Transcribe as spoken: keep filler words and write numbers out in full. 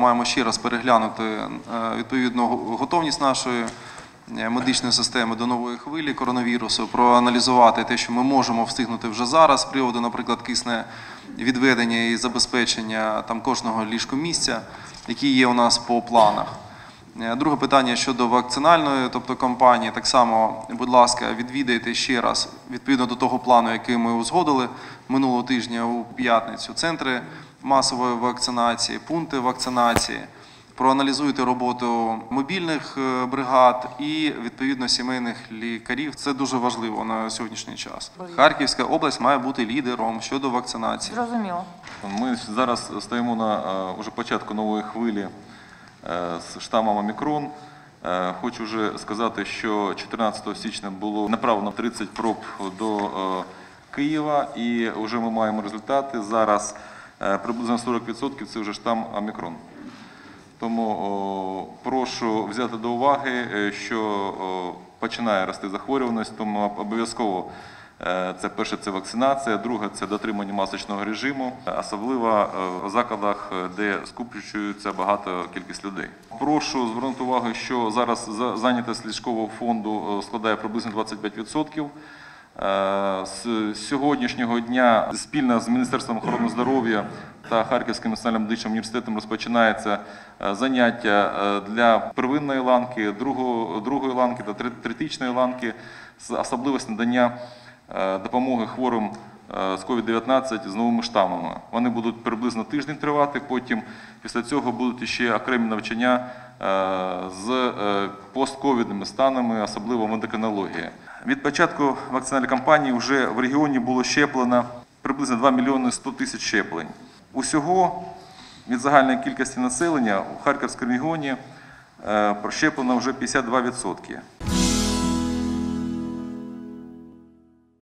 маємо ще раз переглянути відповідно готовність нашої медичної системи до нової хвилі коронавірусу, проаналізувати те, що ми можемо встигнути вже зараз з приводу, наприклад, кисне відведення і забезпечення там кожного ліжкомісця, які є у нас по планах. Друге питання щодо вакцинальної, тобто кампанії, так само, будь ласка, відвідайте ще раз, відповідно до того плану, який ми узгодили минулого тижня у п'ятницю, центри масової вакцинації, пункти вакцинації, проаналізуйте роботу мобільних бригад і, відповідно, сімейних лікарів. Це дуже важливо на сьогоднішній час. Харківська область має бути лідером щодо вакцинації. Зрозуміло. Ми зараз стоїмо на вже початку нової хвилі з штамом Омікрон. Хочу вже сказати, що чотирнадцятого січня було направлено тридцять проб до Києва і вже ми маємо результати. Зараз приблизно сорок відсотків це вже штам Омікрон. Тому прошу взяти до уваги, що починає рости захворюваність, тому обов'язково це перше – це вакцинація, друге – це дотримання масочного режиму, особливо в закладах, де скупчується багато кількість людей. Прошу звернути увагу, що зараз зайнятість ліжкового фонду складає приблизно двадцять п'ять відсотків. З сьогоднішнього дня спільно з Міністерством охорони здоров'я та Харківським національним медичним університетом розпочинається заняття для первинної ланки, другої ланки та третичної ланки з особливості надання допомоги хворим з ковід дев'ятнадцять з новими штамами. Вони будуть приблизно тиждень тривати, потім після цього будуть ще окремі навчання з постковідними станами, особливо в ендокринології. Від початку вакцинальної кампанії вже в регіоні було щеплено приблизно два мільйони сто тисяч щеплень. Усього від загальної кількості населення у Харківському регіоні прощеплено вже п'ятдесят два відсотки.